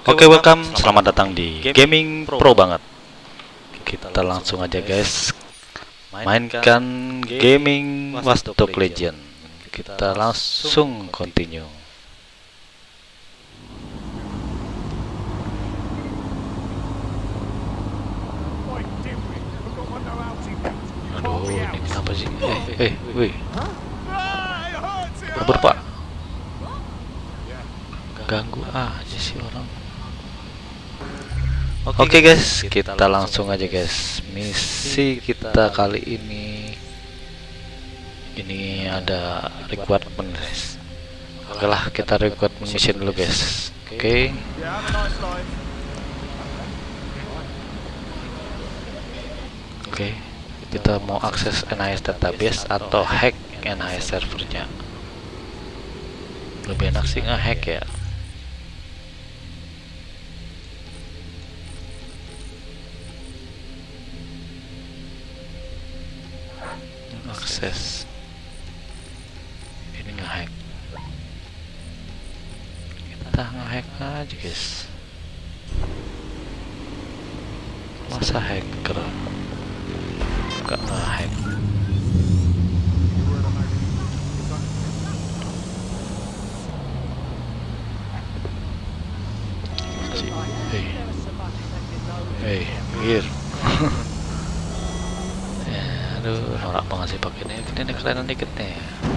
Oke, welcome. Selamat datang di Gaming Pro banget. Kita langsung aja guys, mainkan Gaming Watchdog Legion. Kita langsung continue. Aduh, ini kenapa sih? Wih. Kabur pak. Ganggu aja sih orang. Oke guys, kita langsung aja guys. Misi kita kali ini ada requirement guys. Oke lah, kita requirement mission dulu guys. Oke. Kita mau akses NIS database atau hack NIS servernya. Lebih enak sih nge-hack ya. Akses ini nge-hack, kita nge-hack aja guys. Masa hacker gak nge-hack? Hey, here. Aduh, norak banget sih pakai ini keren dikit nih.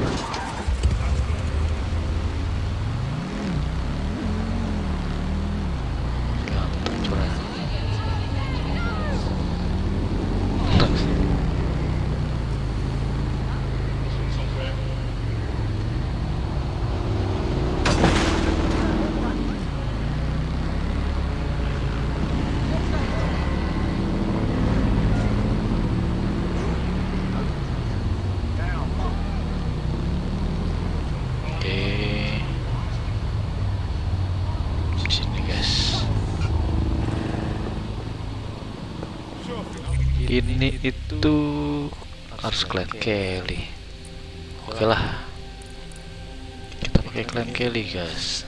Ini itu harus Clan Kelly. Oke lah, kita pakai Clan Kelly guys.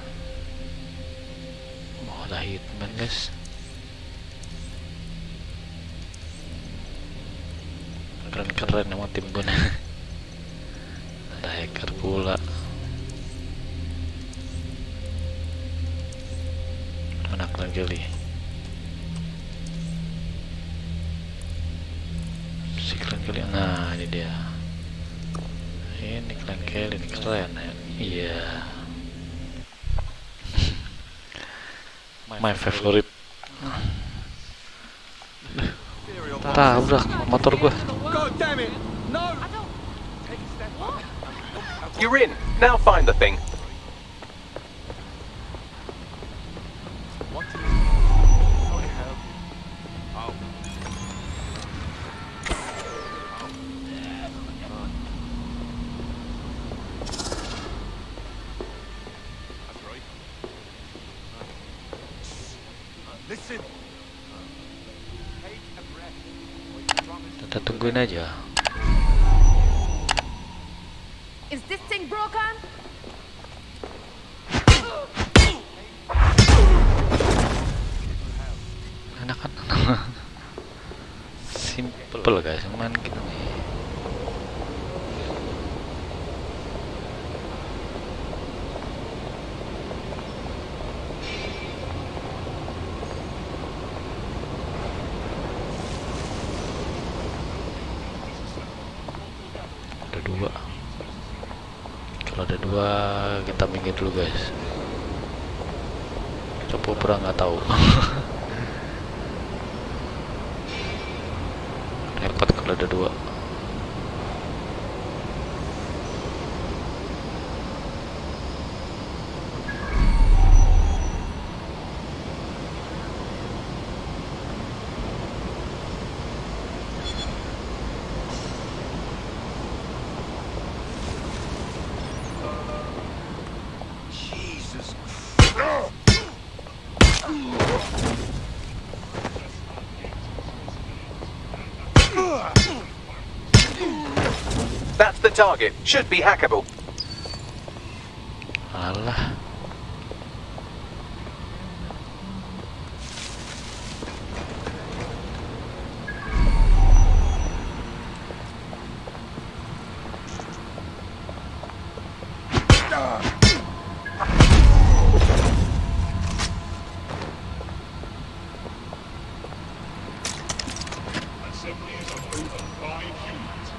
Oh, ada hitman guys. Keren sama tim gue. Ada hacker pula. Mana Clan Kelly? Nah, ini dia. Ini Clan Kelly, ini keren ya. Iya. My favorite. Tabrak motor gua. You're in. Now find the thing. Kita tungguin aja. Is this thing broken? Enak kan? Simple guys, main gitu nih. Kalau ada dua, kita minggir dulu guys. Coba perang nggak tahu. Repot kalau ada dua. That's the target. Should be hackable. Alah.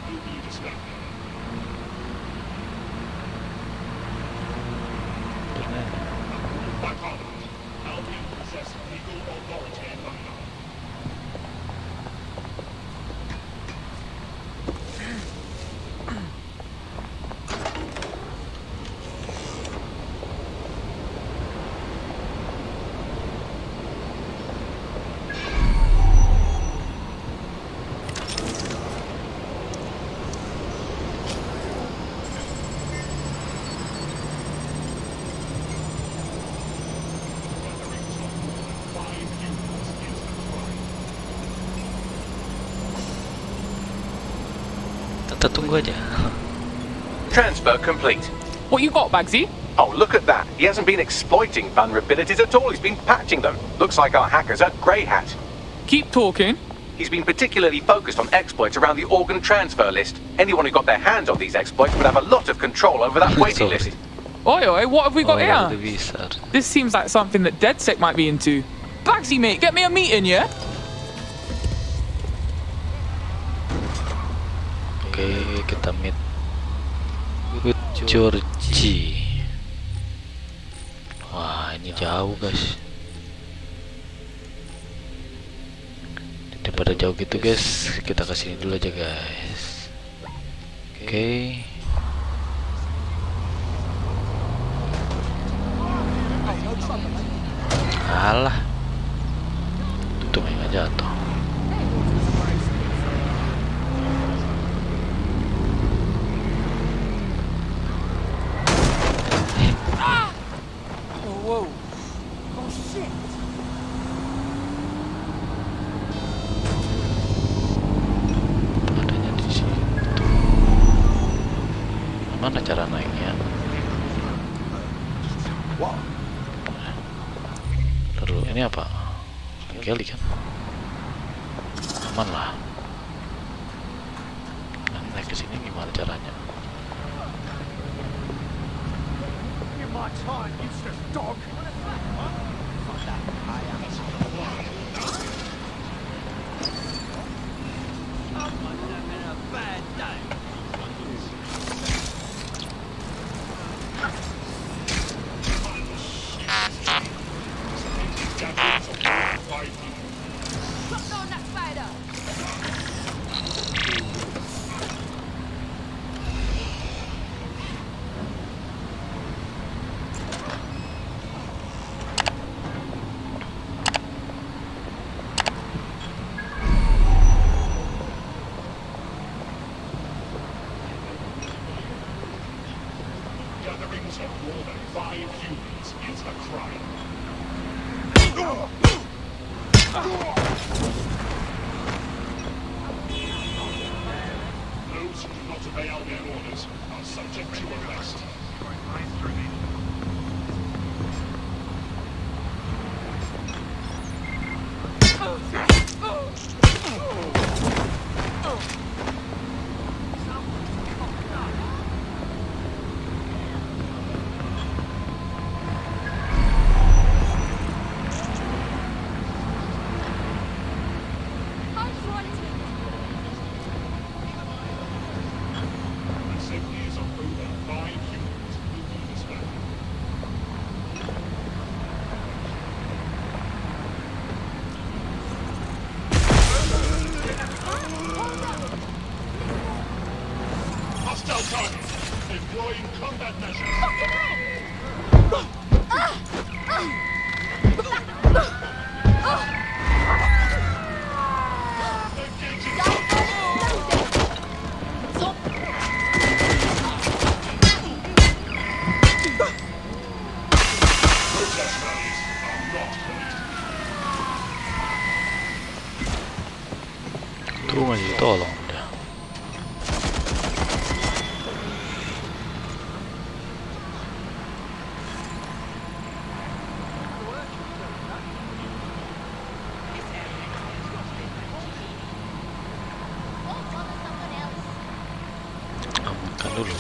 Kita tunggu aja. Transfer complete. What you got, Bagsy? Oh, look at that. He hasn't been exploiting vulnerabilities at all. He's been patching them. Looks like our hacker's a grey hat. Keep talking. He's been particularly focused on exploits around the organ transfer list. Anyone who got their hands on these exploits would have a lot of control over that waiting Sorry. list. Oi, oi, what have we got the here? wizard. This seems like something that DedSec might be into. Bagsy, mate, get me a meeting, yeah? Oke, kita meet with Georgie. Wah, ini jauh guys. Daripada jauh gitu guys, kita kesini dulu aja guys. Oke. Alah, tutup nggak jatuh. Whoa. Oh, shit. Adanya di situ. Mana cara naiknya? Lalu ini apa? Kelly kan? Aman lah. Nah, naik ke sini gimana caranya? Drop down that spider. Gatherings of more than 5 humans is a crime. Those who do not obey our orders are subject to arrest. The safety of over 5 humans will be displayed. Hostile target. Employing combat measures. Engaging protest rallies are not permitted. Tuh masih tolong udah. Amankan dulu.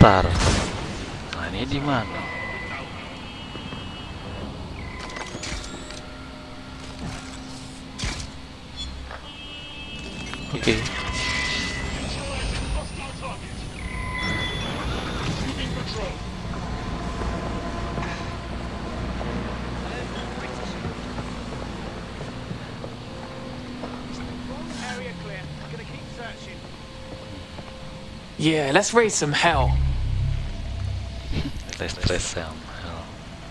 Bentar. Nah, ini di mana? Oke. Yeah, let's raise some hell. Let's trace some hell.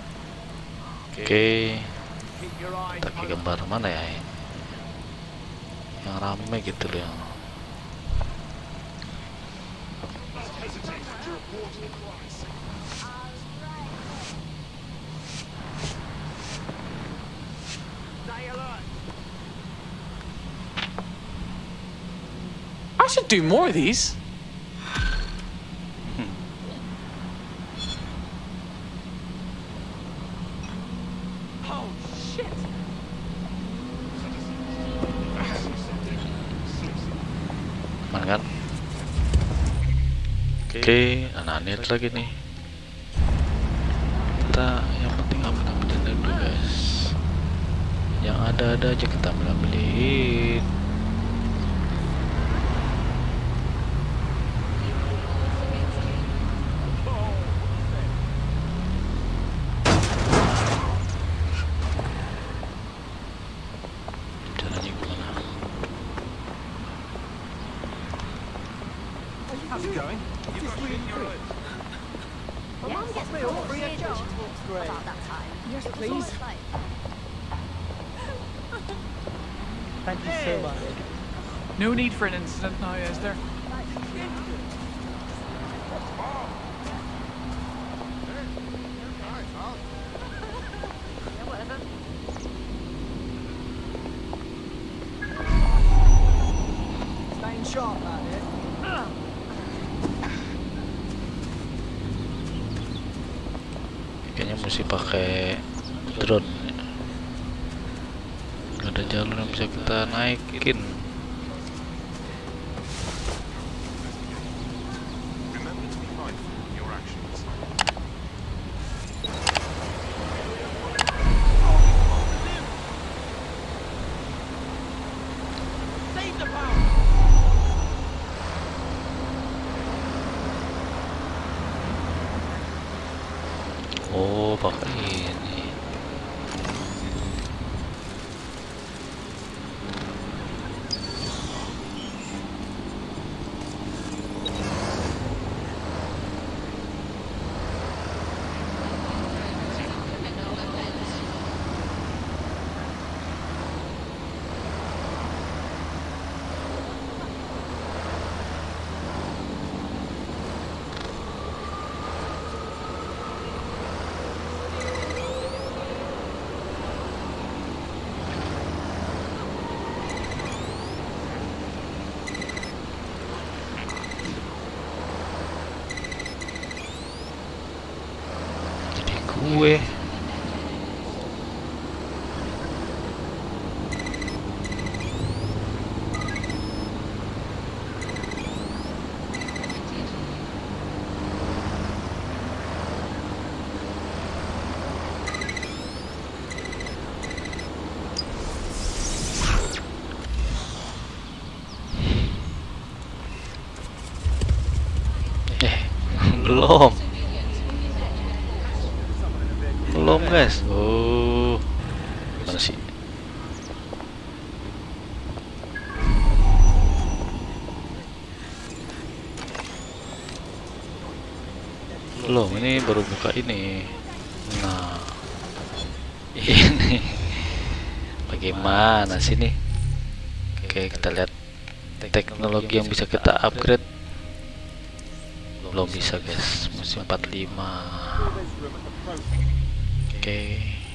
Oke. Kita ke gambar mana ya? Yang rame gitu loh. I should do more of these. Oh shit. Aman kan? Oke, anak-anak lagi nih. Kita yang penting ambil-ambilin dulu guys. Yang ada-ada aja kita ambil-ambilin. Caranya gimana? How's it going? My mum gets me all free of charge. About that time. Yes, It was please. always like, Thank you so much. No need for an incident now, is there? yeah, whatever. Staying sharp out here. Kayaknya mesti pakai drone. Nggak ada jalur yang bisa kita naikin. Remember to be mindful of your actions. Oh, pakai ini. Jadi gue belum guys. Oh, mana sih? Belum, ini baru buka ini. Nah, ini bagaimana sih nih? Oke, kita lihat teknologi yang bisa kita upgrade. Belum bisa guys, masih 45. Oke.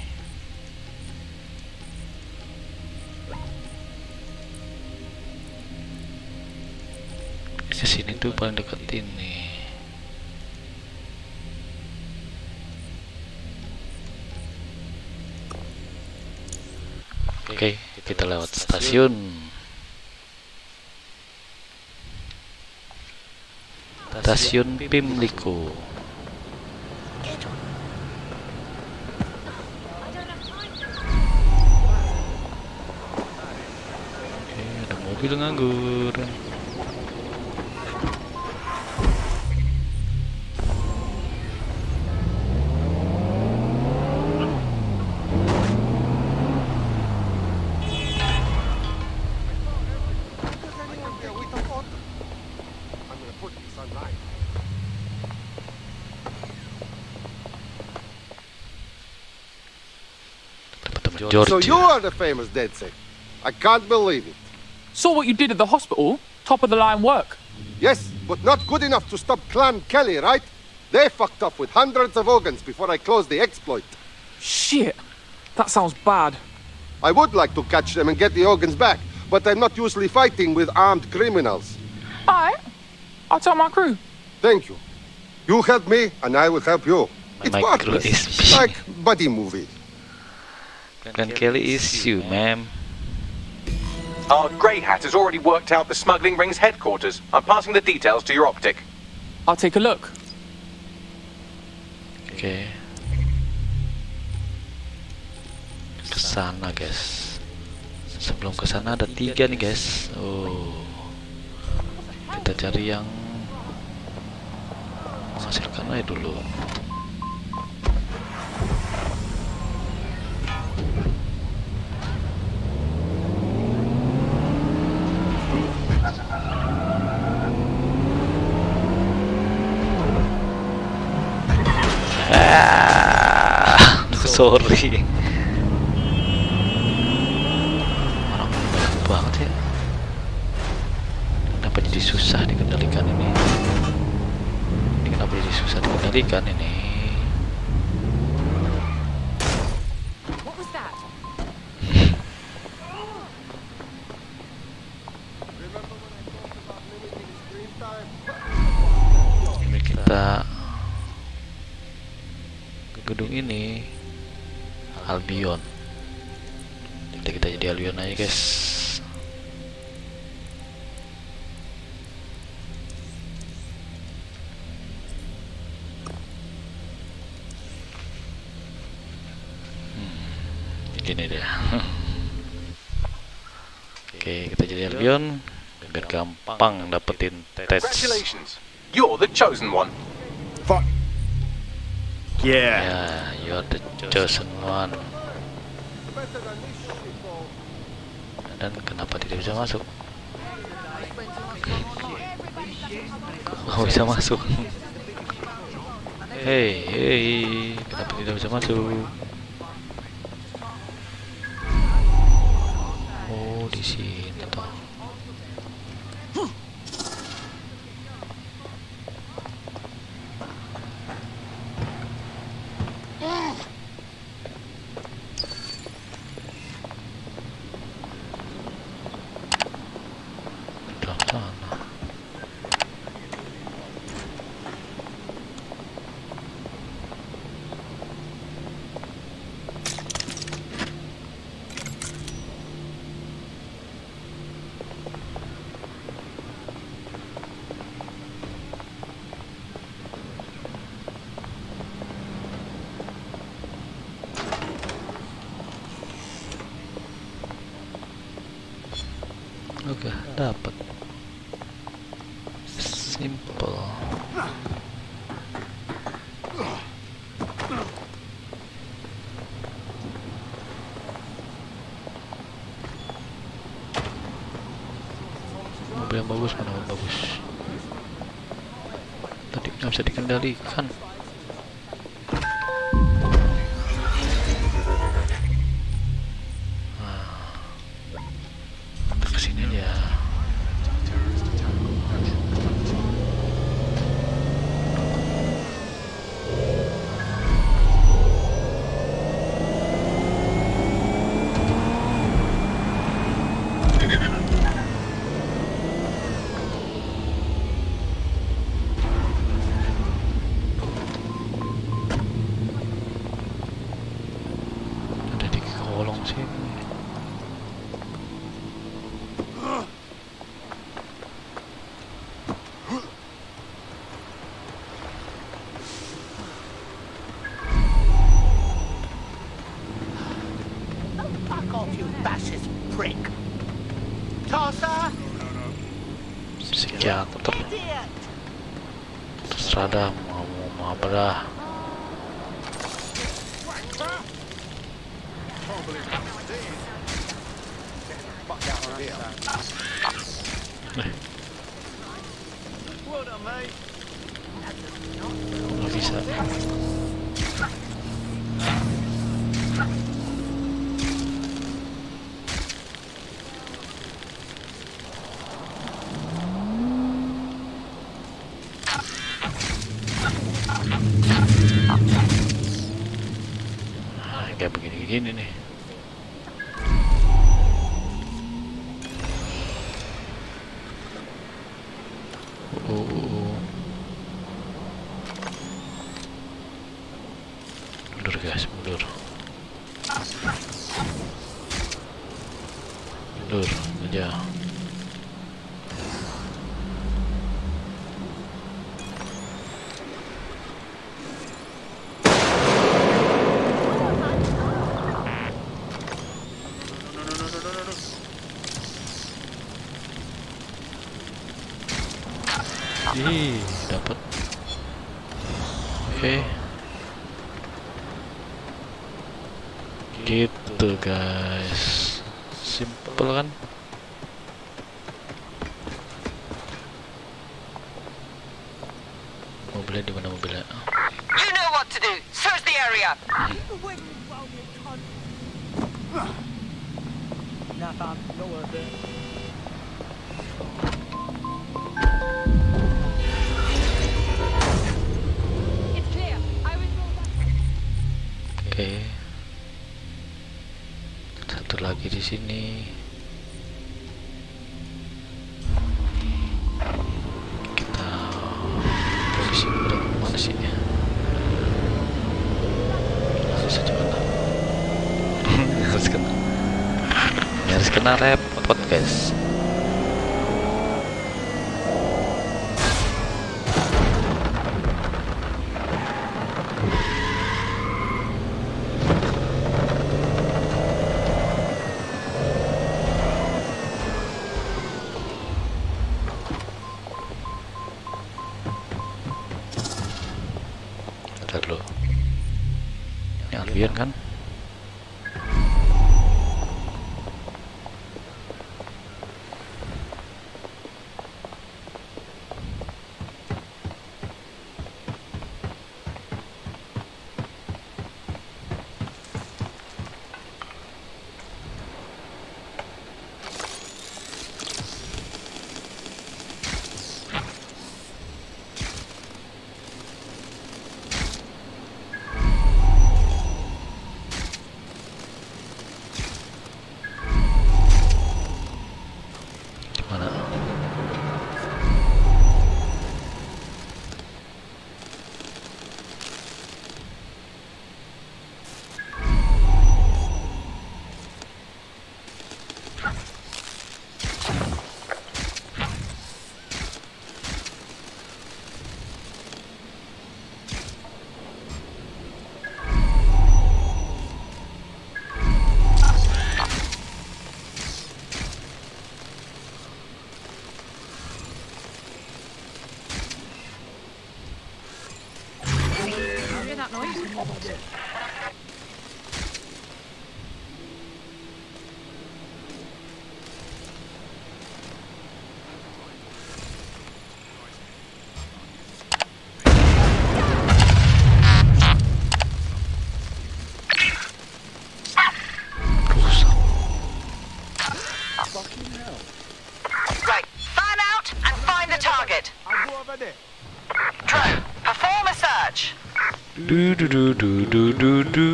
Ke sini tuh paling dekat ini. Oke, kita lewat stasiun. Stasiun Pimlico. Oke, ada mobil nganggur. So you are the famous DedSec. I can't believe it. Saw what you did at the hospital. Top of the line work. Yes, but not good enough to stop Clan Kelly, right? They fucked up with hundreds of organs before I closed the exploit. Shit. That sounds bad. I would like to catch them and get the organs back, but I'm not usually fighting with armed criminals. Alright. I'll tell my crew. Thank you. You help me, and I will help you. It's My crew partners, is like buddy movie. Clan Kelly is you, ma'am. Our Grey Hat has already worked out the smuggling ring's headquarters. I'm passing the details to your optic. I'll take a look. Oke. Kesana guys. Sebelum kesana ada 3 nih guys. Oh. Kita cari yang menghasilkan aja dulu. Sorry. Orang banyak banget ya. Kenapa jadi susah dikendalikan ini? Ini kenapa jadi susah dikendalikan ini? What was that? Ini kita ke gedung ini. Albion. Kita jadi Albion aja guys. Gini deh. Oke, kita jadi Albion biar gampang dapetin tes. Congratulations. You're the chosen one. Fuck. Ya, you're the chosen one. Dan kenapa tidak bisa masuk? Oh, bisa masuk. Hey, kenapa tidak bisa masuk? Oh, di sini toh. Oke, dapat. Simple. Mobil yang bagus, mana yang bagus? Tadi nggak bisa dikendalikan. Fuck off, you fascist prick. Tosser! Psikiater. Idiot! Terserah dah, mau apa dah. Nggak bisa. Kayak begini-gini nih. Mundur guys, mundur. Mundur aja. Ih, dapat. Oke. Gitu guys. Simple kan? Mobilnya di mana mobilnya? You know what to do. Search the area. Nah, fam, not worth it. It's clear. I will roll back. Oke. Satu lagi di sini. Kita posisi berapa mana sih? Langsung saja kena. Harus kena. Harus kena repot guys. Bentar dulu. Ini Albion kan? Mana? Hear that noise? Right. Fan out and find the target. I'll go over there. Drone, perform a search. Du du du du du du du.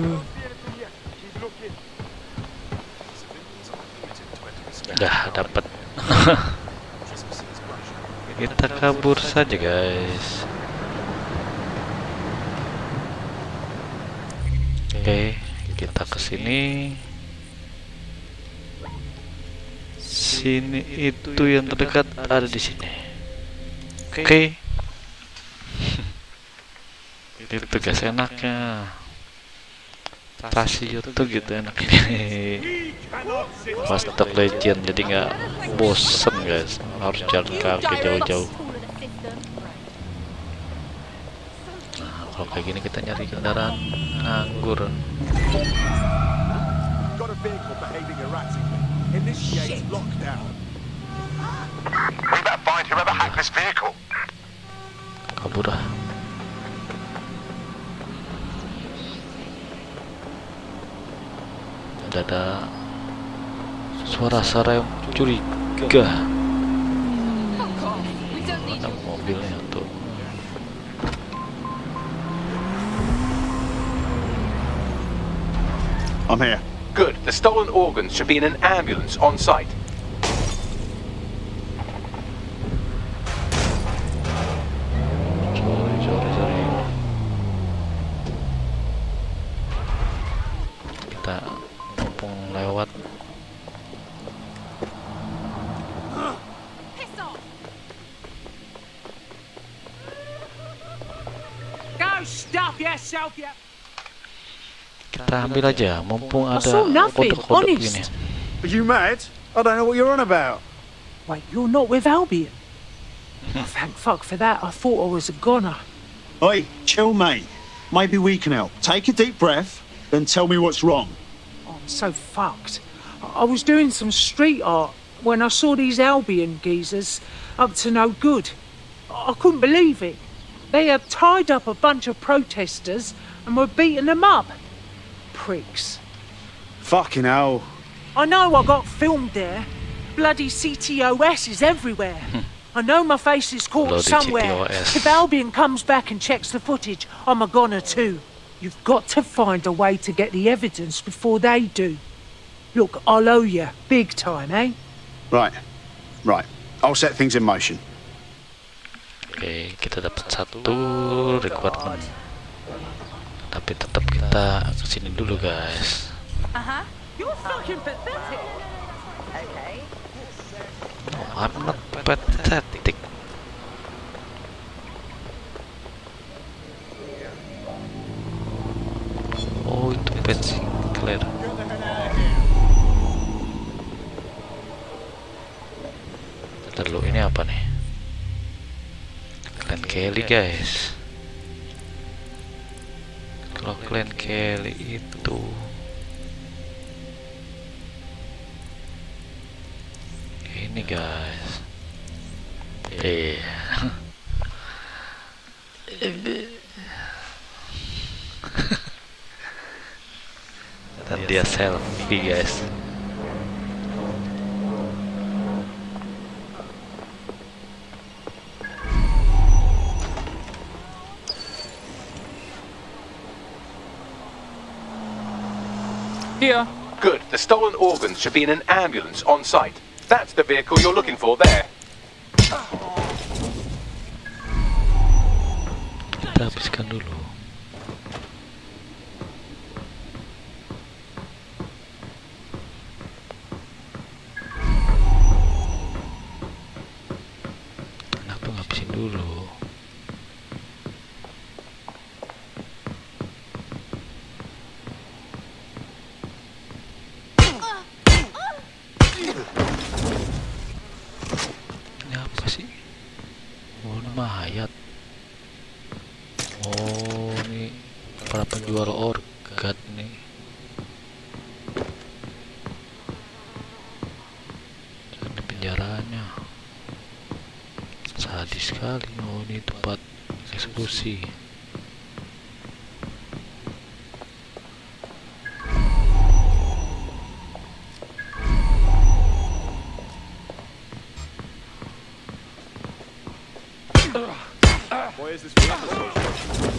Dah dapat. Kita kabur saja guys. Oke, kita ke sini. Sini itu yang terdekat ada di sini. Oke. Itu tugas enaknya. Stasi YouTube gitu enak ini. Watchdog Legend jadi nggak bosen guys, harus jalan kaki jauh-jauh. Nah kalau kayak gini kita nyari kendaraan nganggur. Got a vehicle behaving erratically. Initiate lockdown. We better find whoever hacked this vehicle. Kabur dah. Ada suara-suara yang curiga. Mana mobilnya tuh? I'm here. Good. The stolen organs should be in an ambulance on site. Sorry. Kita mumpung lewat. Go stuff yourself, you... Kita ambil aja, mumpung ada saw nothing, kodok-kodok honest. gini. Are you mad? I don't know what you're on about. Wait, you're not with Albion? Oh, thank fuck for that. I thought I was a goner. Oi, chill, mate. Maybe we can help. Take a deep breath, then tell me what's wrong. Oh, I'm so fucked. I was doing some street art when I saw these Albion geezers up to no good. I couldn't believe it. They had tied up a bunch of protesters and were beating them up. Pricks. Fucking hell. I know I got filmed there. Bloody CTOS is everywhere. I know my face is caught Bloody somewhere. CTOS. If Albion comes back and checks the footage, I'm a goner too. You've got to find a way to get the evidence before they do. Look, I'll owe you. Big time, eh? Right. I'll set things in motion. Oke, kita dapat satu requirement. Tapi tetap kita kesini dulu guys. You're fucking pathetic. Okay. Oh, I'm not pathetic. Oh itu patch clear. Bentar dulu, ini apa nih? Clan Kelly guys. Kalau Clan Kelly itu ini guys. Dan dia selfie guys. Here. Good. The stolen organs should be in an ambulance on site. That's the vehicle you're looking for there. Kita habiskan dulu. Kenapa ngabisin dulu? Ini apa sih? Oh, ini mayat. Oh, ini para penjual organ nih. Ini penjaranya. Sadis sekali. Oh, ini tempat eksekusi. Why is this vehicle so short?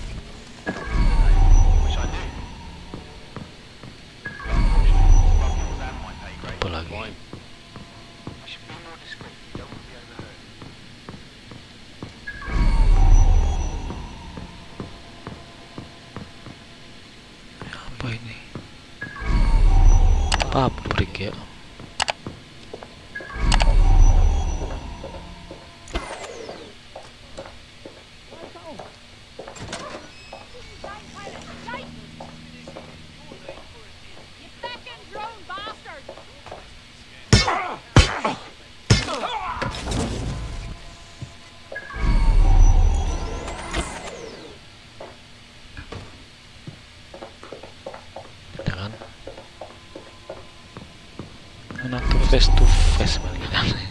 Apa lagi? Apa ini? Pabrik ya. Enak tuh face to face balik.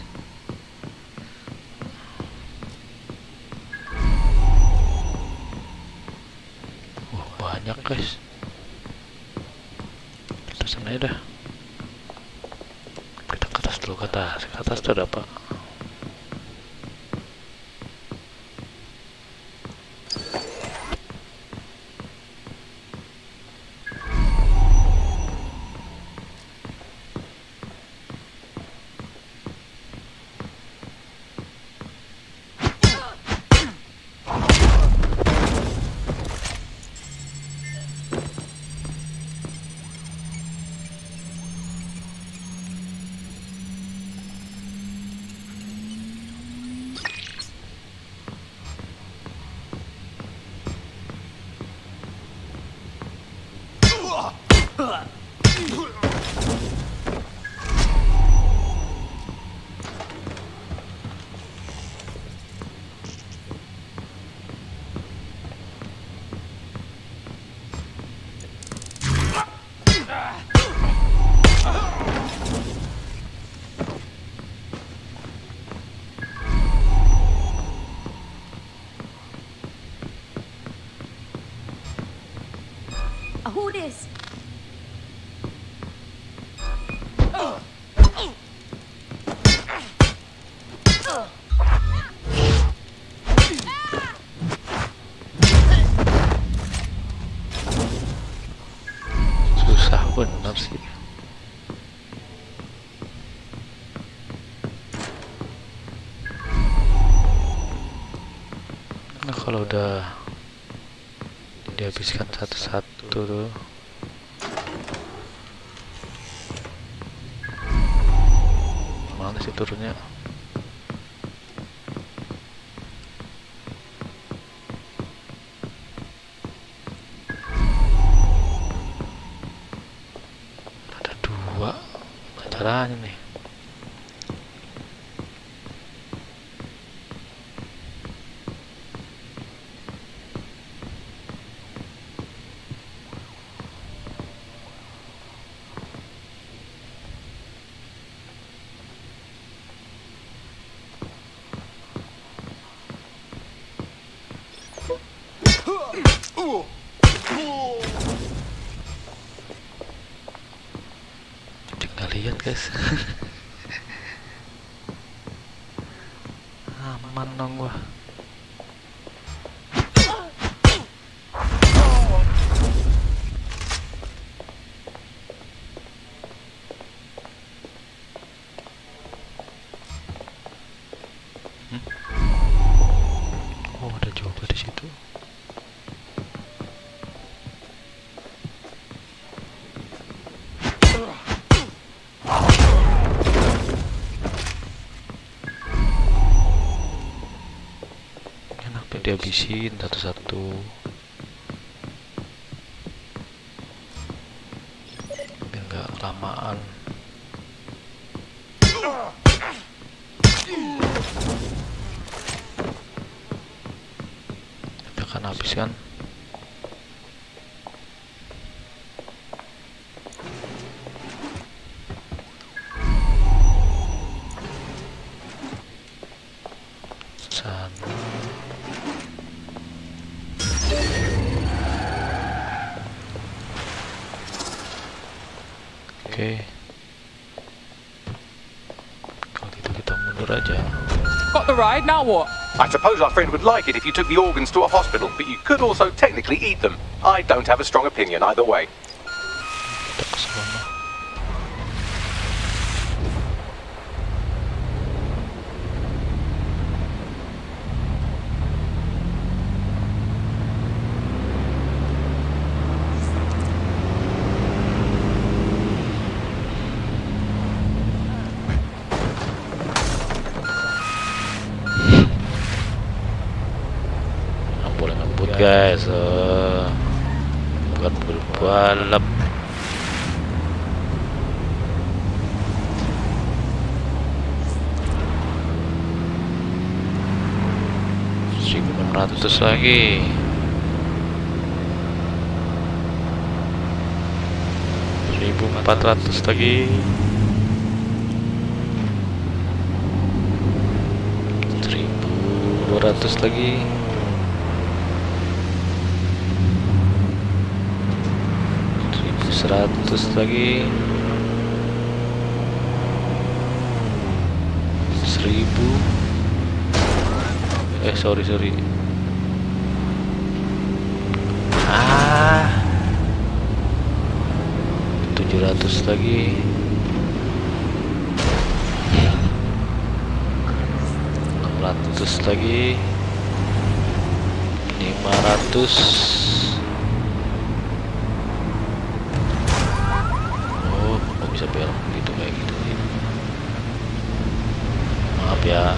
Banyak guys. Kita sana ya dah. Kita ke atas dulu, ke atas tuh ada apa? Who this? Susah bener sih. Nah kalau udah dihabiskan satu-satu tuh, mana sih turunnya? Ada dua caranya nih. Nggak lihat guys. Aman dong gua. Oh ada juga di situ. Dihabisin satu-satu. Biar nggak kelamaan. Tapi akan habis kan. Sana. Oke. Kalau gitu kita mundur aja. Got the ride, now what? I suppose our friend would like it if you took the organs to a hospital, but you could also technically eat them. I don't have a strong opinion either way. Kita ke sana. Guys, bukan berbalap. $1.600 lagi. $1.400 lagi. 200 lagi. Seratus lagi, 1000. Sorry. 700 lagi. 600 lagi. 500. Bisa belok gitu kayak gitu. Maaf ya.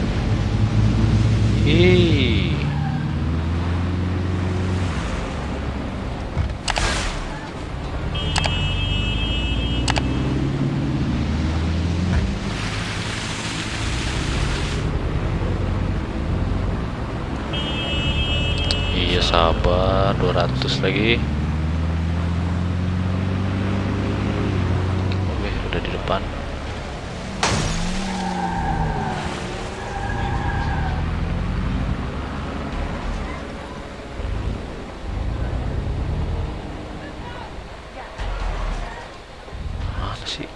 Iya sabar, 200 lagi. Di depan. Mana sih?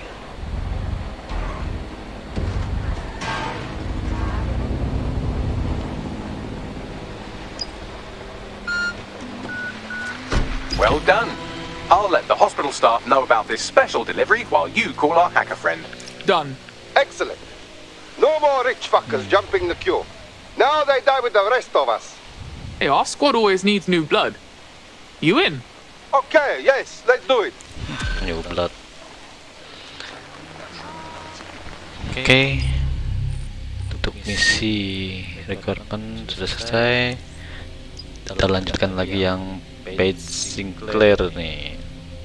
Well done. I'll let the hospital staff know about this special delivery while you call our hacker friend. Done. Excellent. No more rich fuckers jumping the queue. Now they die with the rest of us. Hey, our squad always needs new blood. You in? Okay, yes, let's do it. New blood. Oke. Untuk misi recruitment sudah selesai. Kita lanjutkan lagi yang Paige Sinclair nih.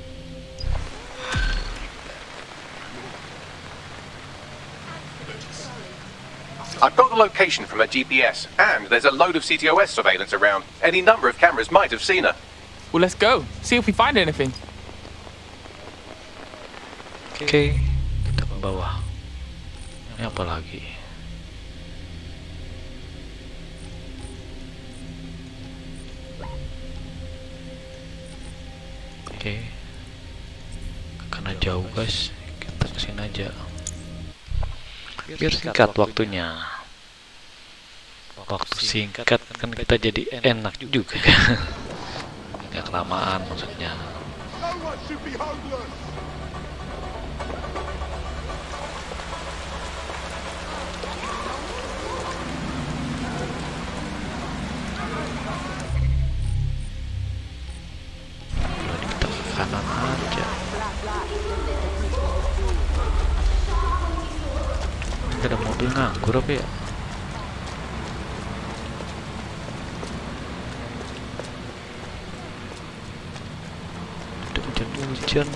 I've got the location from her GPS, and there's a load of CTOS surveillance around. Any number of cameras might have seen her. Well, let's go. See if we find anything. Oke, kita ke bawah. Ini apa lagi? Oke, karena jauh guys, kita kesini aja. Biar singkat waktunya. Waktu singkat kan kita jadi enak juga. Nggak kelamaan maksudnya. Kita ke kanan aja. Ada mobil nganggur apa ya? Udah hujan-hujan.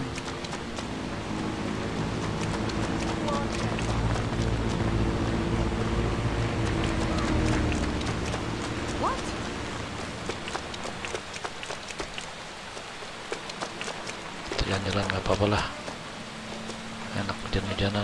Jalan-jalan nggak apa-apa lah. Enak hujan-hujanan.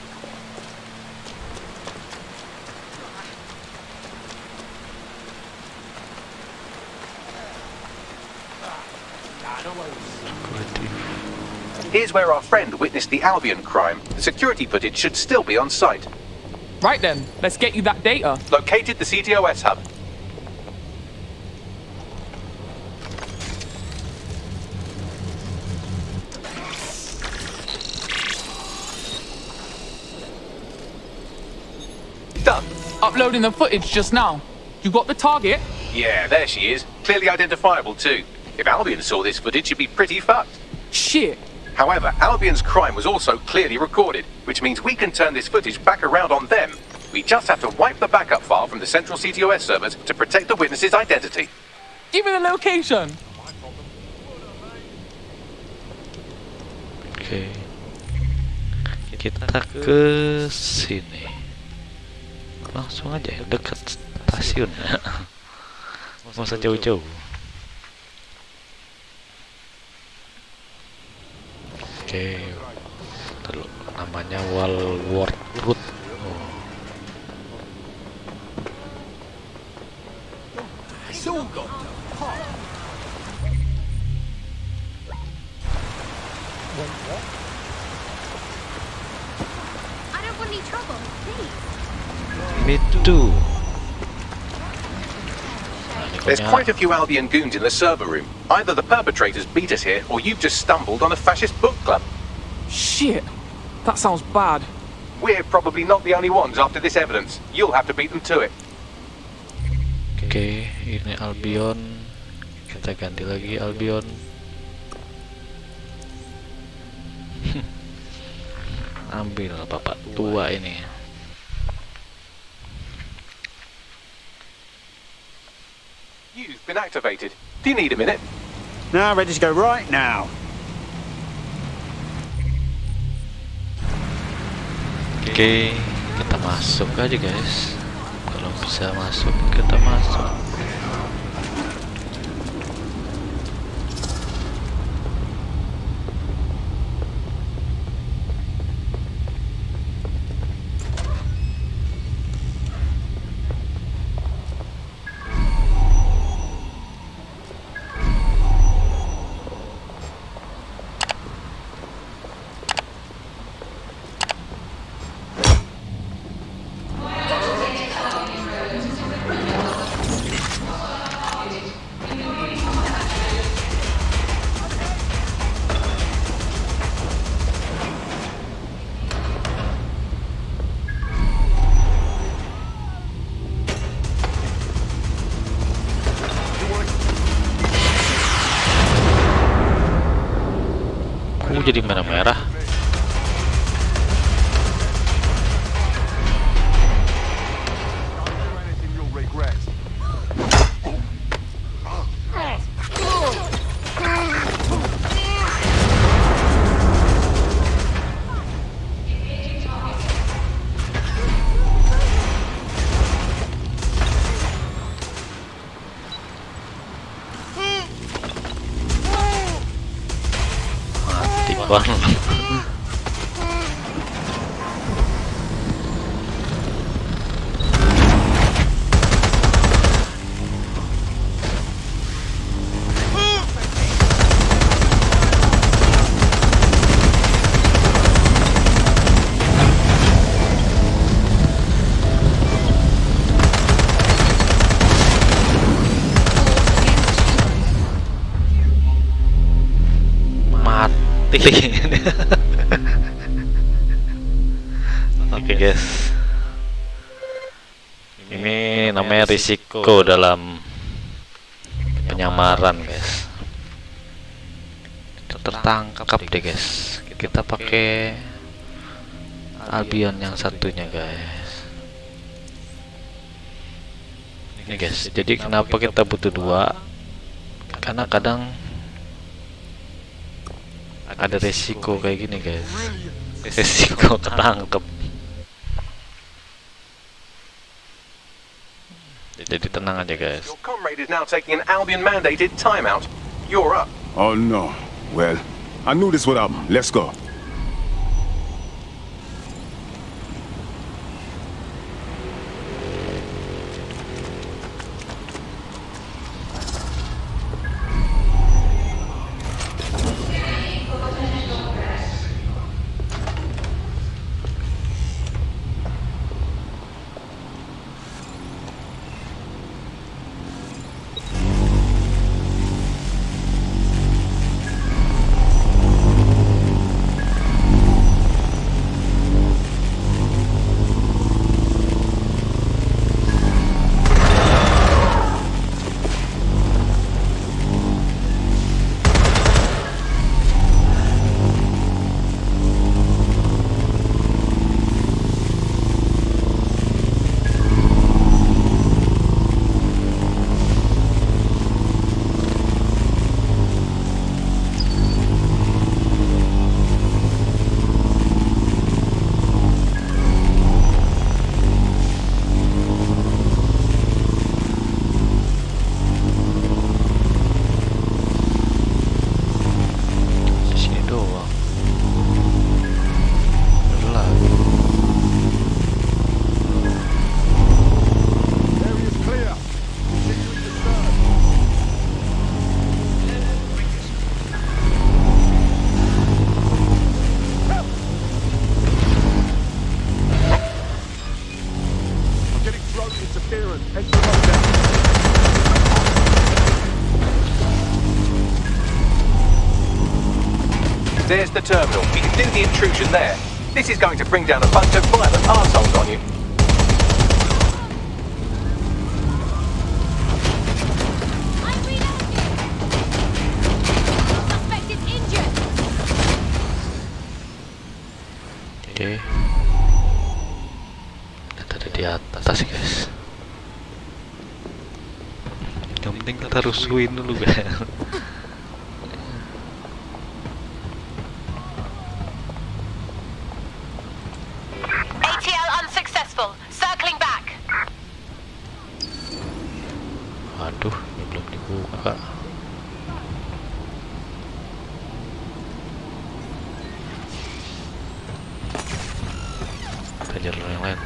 Here's where our friend witnessed the Albion crime. The security footage should still be on site. Right then, let's get you that data. Located the CTOS hub. Done. Uploading the footage just now. You got the target? Yeah, there she is. Clearly identifiable too. If Albion saw this footage, she'd be pretty fucked. Shit. However, Albion's crime was also clearly recorded, which means we can turn this footage back around on them. We just have to wipe the backup file from the central CTOS servers to protect the witness's identity. Give me the location. Oke. Kita ke sini. Langsung aja ya, dekat stasiun. Masa jauh-jauh. Oke, namanya Walworth Road. Me too. There's quite a few Albion goons in the server room. Either the perpetrators beat us here, or you've just stumbled on a fascist book club. Shit! That sounds bad. We're probably not the only ones after this evidence. You'll have to beat them to it. Oke, ini Albion. Kita ganti lagi Albion. Ambil bapak tua ini. You've been activated. Do you need a minute? Now, ready to go right now. Oke, kita masuk aja guys. Kalau bisa masuk, kita masuk. Jadi merah-merah. Bang. Oke guys, ini namanya risiko dalam penyamaran guys. Kita tertangkap deh guys. Kita pakai Albion yang satunya guys. Ini guys, jadi kenapa kita butuh dua? Karena kadang ada resiko kayak gini guys, resiko ketangkep. Jadi tenang aja guys. Your comrade is now taking an Albion mandated timeout. You're up. Oh no. Well, I knew this would happen. Let's go. There's the terminal. We can do the intrusion there. This is going to bring down a bunch of violent arseholes on you. I'm reloading. Suspect is injured. Oke. Kita ada di atas guys. Yang penting kita rusuhin dulu guys. ATL unsuccessful. Circling back. Aduh, ini belum dibuka. Kita jalan yang lain.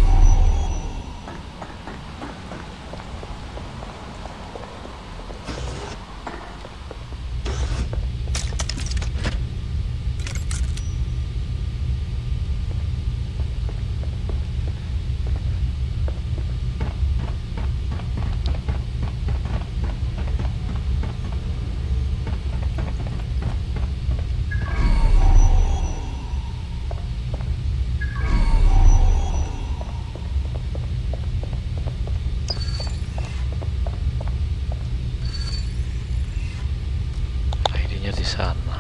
Di sana.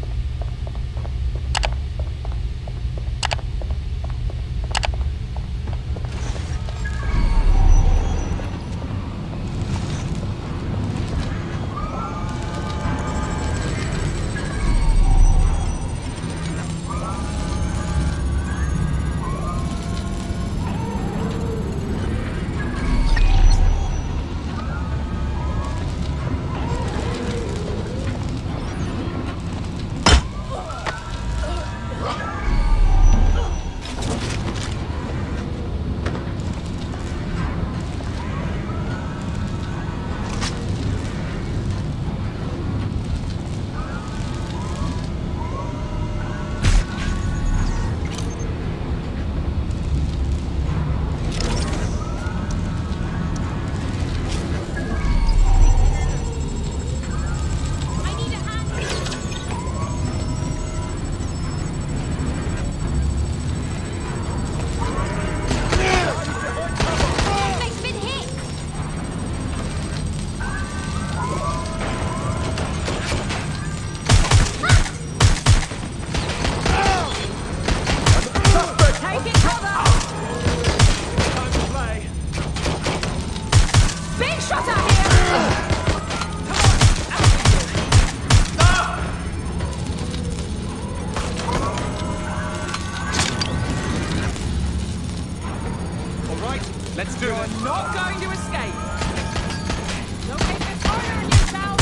Let's do it. You're not going to escape. Locate this corner and you shall.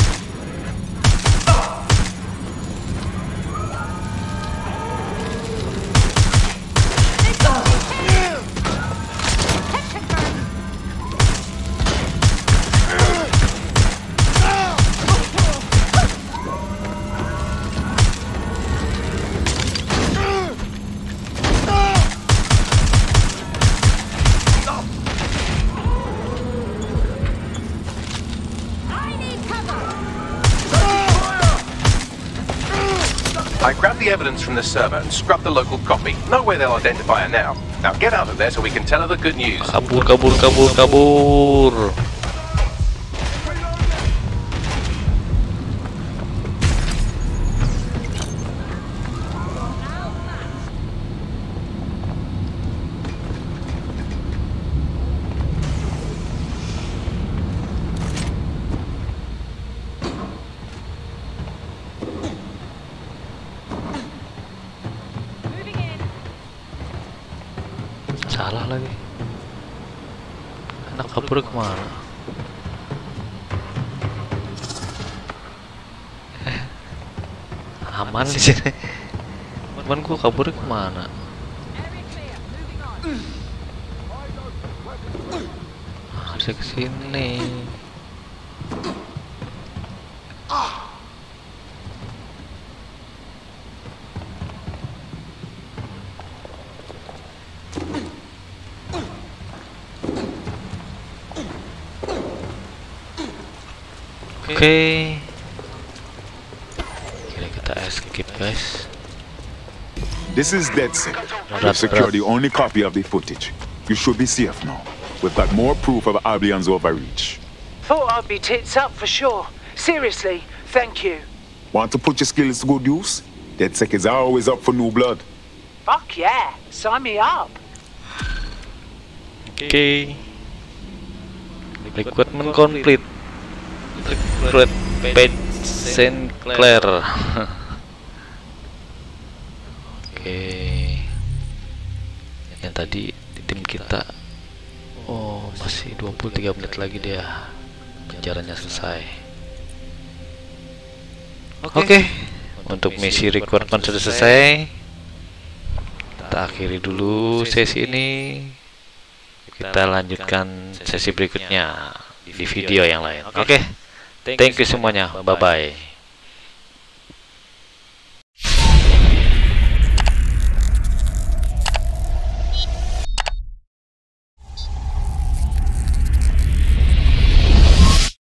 I grabbed the evidence from the server and scrubbed the local copy. No way they'll identify her now. Now get out of there so we can tell her the good news. Kabur, kabur, kabur, kabur. Salah lagi. Anak kabur kemana? Aman di sini. Cuman gua kabur kemana? Harusnya ke sini. Oke. Kira kita escape. guys. This is DedSec. We've secured the only copy of the footage. You should be safe now. We've got more proof of Albion's overreach. Thought I'd be tits up for sure. Seriously, thank you. Want to put your skills to good use? DedSec is always up for new blood. Fuck yeah, sign me up. Oke. Recruitment complete. Recruit Page Sinclair. Oke. Yang tadi di tim kita. Oh, masih 23 menit lagi dia. Penjaranya selesai. Oke. Untuk misi recruitment sudah selesai. Kita akhiri dulu sesi ini. Kita lanjutkan sesi berikutnya di video yang lain. Oke. Thank you semuanya. Bye bye.